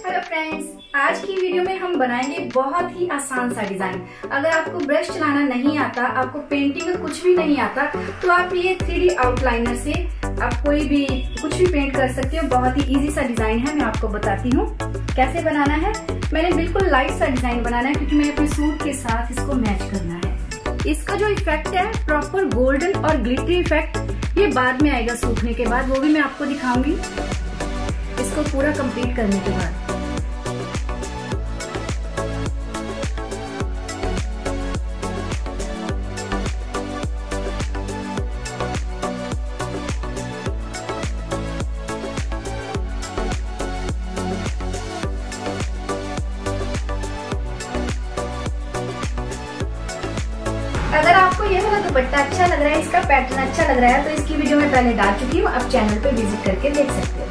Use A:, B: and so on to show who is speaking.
A: Hello friends, आज की video में हम बनाएंगे बहुत ही आसान सा डिजाइन। अगर आपको ब्रश चलाना नहीं आता, आपको पेंटिंग का कुछ भी नहीं आता, तो आप ये 3D आउटलाइनर से आप कोई भी कुछ भी पेंट कर सकते हो। बहुत ही इजी सा डिजाइन है, मैं आपको बताती हूँ कैसे बनाना है। मैंने बिल्कुल लाइट सा डिजाइन बनाना है क्योंकि मैं अपने सूट के साथ इसको मैच करना है। इसका जो इफेक्ट है प्रॉपर गोल्डन और ग्लिटरी इफेक्ट, ये बाद में आएगा सूखने के बाद, वो भी मैं आपको दिखाऊंगी इसको पूरा कंप्लीट करने के बाद। अगर आपको ये वाला दुपट्टा अच्छा लग रहा है, इसका पैटर्न अच्छा लग रहा है, तो इसकी वीडियो मैं पहले डाल चुकी हूँ, आप चैनल पे विजिट करके देख सकते हो।